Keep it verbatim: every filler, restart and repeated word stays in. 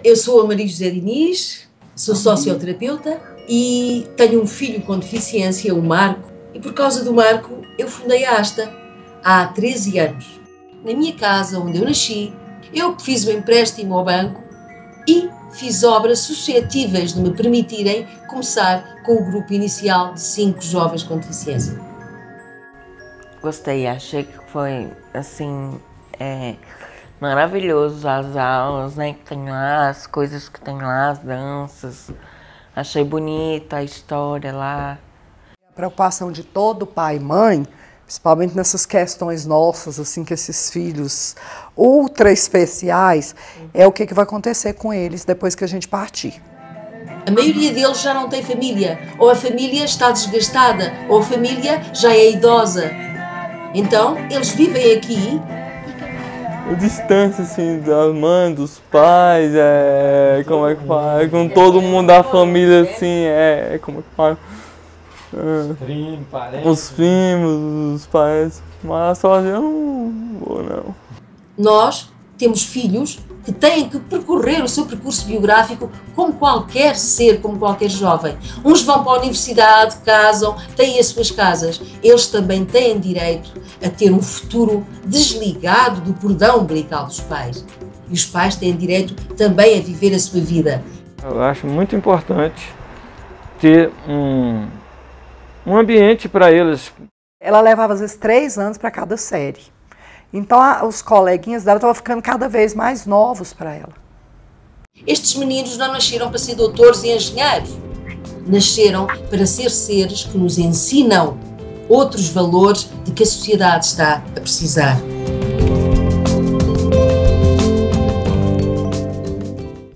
Eu sou a Maria José Diniz, sou socioterapeuta e tenho um filho com deficiência, o Marco, e por causa do Marco eu fundei a ASTA há treze anos. Na minha casa, onde eu nasci, eu fiz um empréstimo ao banco e fiz obras suscetíveis de me permitirem começar com o grupo inicial de cinco jovens com deficiência. Gostei, achei que foi, assim, é, maravilhoso as aulas, né, que tem lá, as coisas que tem lá, as danças. Achei bonita a história lá. A preocupação de todo pai e mãe, principalmente nessas questões nossas, assim, que esses filhos ultra especiais, é o que, que vai acontecer com eles depois que a gente partir. A maioria deles já não tem família, ou a família está desgastada, ou a família já é idosa. Então, eles vivem aqui. A distância, assim, da mãe, dos pais, é, como é que fala, com todo mundo da família, assim, é, como é que fala, é, os primos, os pais, mas sozinho eu não vou, não. Nós temos filhos que têm que percorrer o seu percurso biográfico como qualquer ser, como qualquer jovem. Uns vão para a universidade, casam, têm as suas casas. Eles também têm direito a ter um futuro desligado do cordão umbilical dos pais. E os pais têm direito também a viver a sua vida. Eu acho muito importante ter um, um ambiente para eles. Ela levava, às vezes, três anos para cada série. Então, a, os coleguinhas dela estavam ficando cada vez mais novos para ela. Estes meninos não nasceram para ser doutores e engenheiros. Nasceram para ser seres que nos ensinam outros valores de que a sociedade está a precisar.